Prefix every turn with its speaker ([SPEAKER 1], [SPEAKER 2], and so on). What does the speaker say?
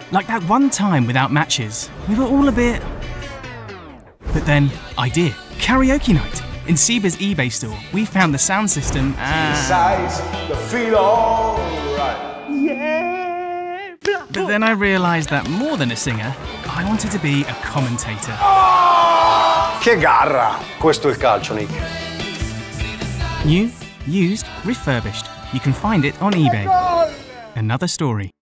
[SPEAKER 1] Like that one time without matches, we were all a bit... But then, idea. Karaoke night. In Seba's eBay store, we found the sound system and...
[SPEAKER 2] Besides, the feel alright. Yeah!
[SPEAKER 1] But then I realised that more than a singer, I wanted to be a commentator.
[SPEAKER 2] Che garra! Questo è il calcio, Nick.
[SPEAKER 1] New, used, refurbished. You can find it on eBay. Another story.